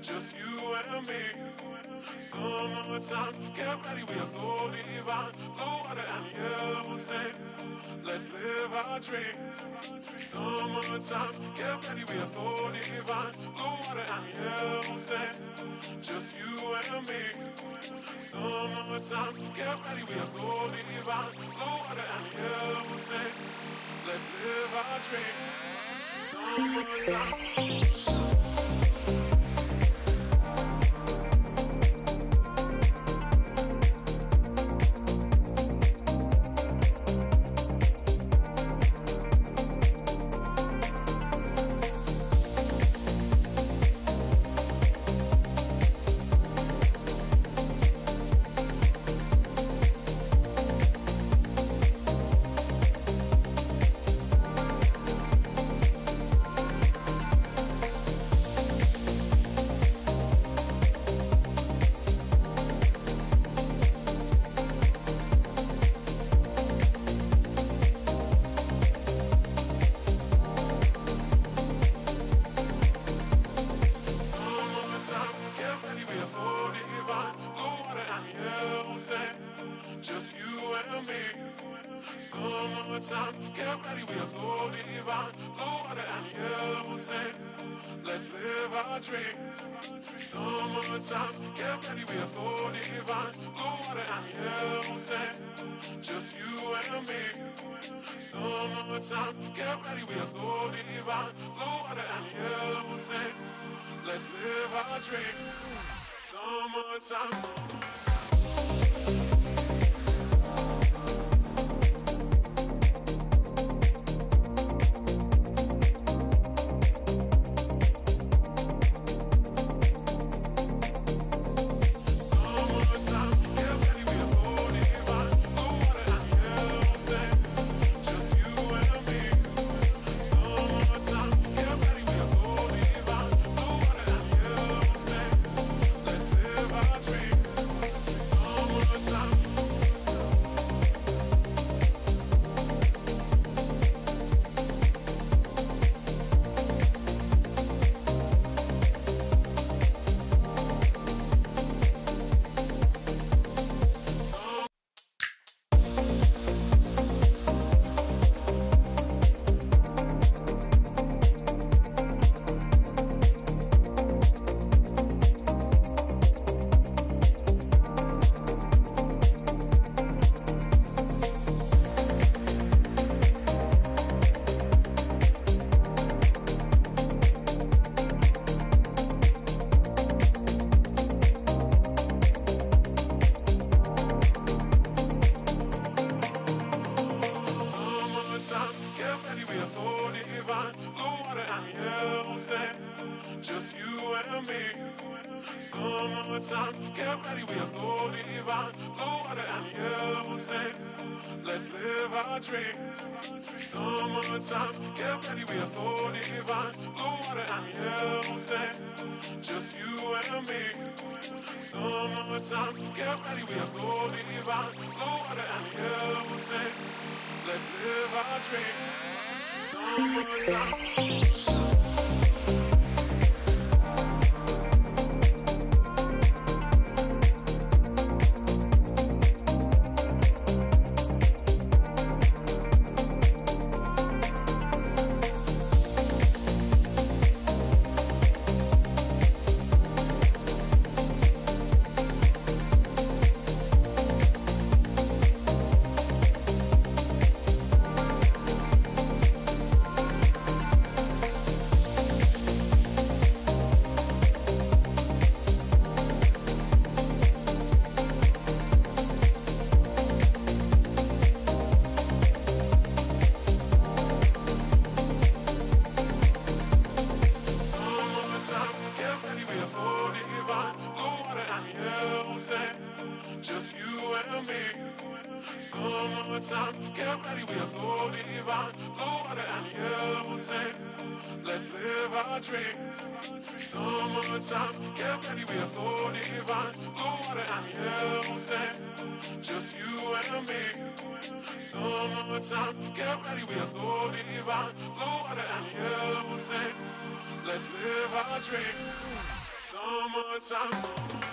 just you and me. Summertime, get ready, we are so divine. Blue water and yellow sand, let's live our dream. Summertime, get ready, we are so divine. Blue water and yellow sand, just you and me. Summertime, get ready, we are so divine. Blue water and yellow sand, let's live our dream. Summertime. Just you and me. Summertime, get ready, we are so divine. Blue water and yellow sand, let's live our dream. Summertime, get ready, we are so divine. Blue water and yellow sand, just you and me. Summertime, get ready, we are so divine. Blue water and yellow sand, let's live our dream. Summertime. Just you and me. Summertime, get ready, we are so divine. Blue water and yellow sand, let's live our dream. Summertime, get ready, we are so divine. Blue water and yellow sand, just you and me. Summertime, get ready, we are so divine. Blue water and yellow sand, let's live our dream. Summertime. Just you and me. Summertime, get ready, we are so divine. Blue water and yellow sand, let's live our dream. Summertime, get ready, we are so divine. Blue water and yellow sand, just you and me. Summertime, get ready, we are so divine. Blue water and yellow sand, let's live our dream. Summertime.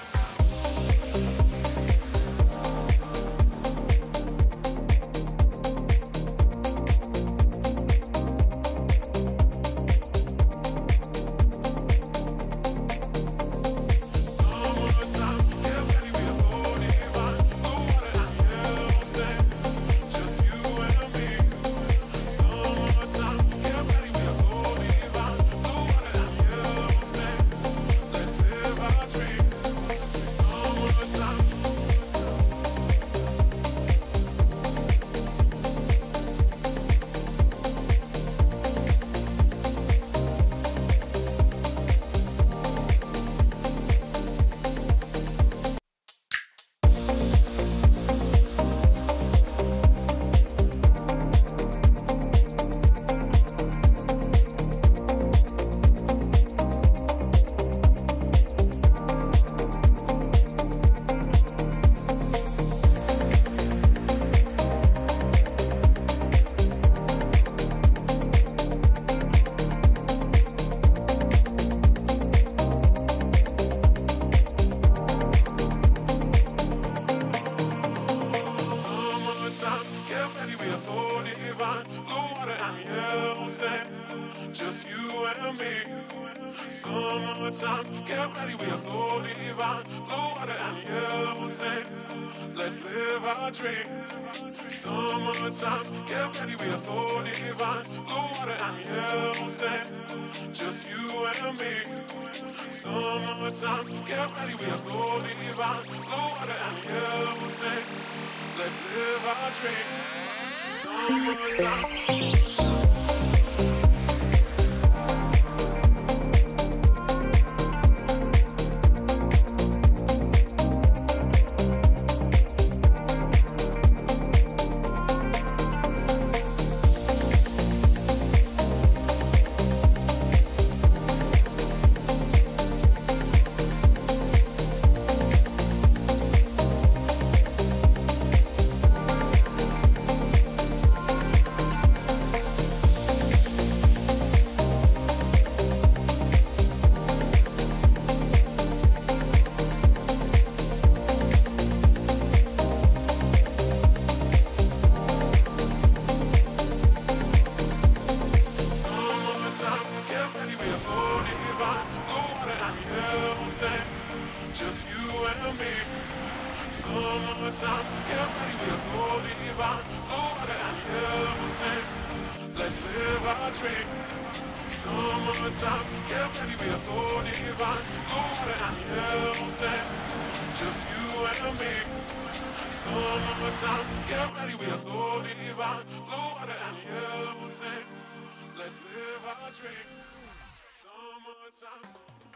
Get ready, we are so divine. Blue water and yellow sand, just you and me. Summertime, get ready, we are so divine. Blue water and yellow sand, let's live our dream. Summertime, get ready, we are so divine. Blue water and yellow sand, just you and me. Summertime, get ready, we are so divine. Blue water and yellow sand, let's live our dream. Summertime. Just you and me. Summertime, get ready, we're so divine. Blue water and yellow sand, let's live our dream. Summertime, get ready, we're so divine. Blue water and yellow sand, just you and me. Summertime, get ready, we're so divine. Blue water and yellow sand, let's live our dream. Summertime.